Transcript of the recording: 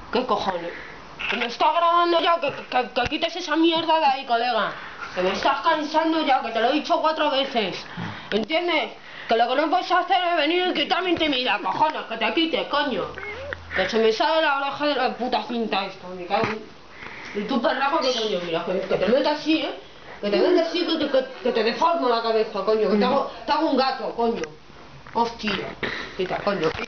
¿Qué cojones? Que me está grabando ya, que quites esa mierda de ahí, colega. Que me estás cansando ya, que te lo he dicho 4 veces. ¿Entiendes? Que lo que no puedes hacer es venir y quitarme intimidad, cojones, que te quites, coño. Que se me sale la oreja de la puta cinta esta, me cago en... Y tú, perraco, que coño, mira, que te metas así, que te metas así, que te deformo la cabeza, coño, que te hago un gato, coño. Hostia, quita, coño.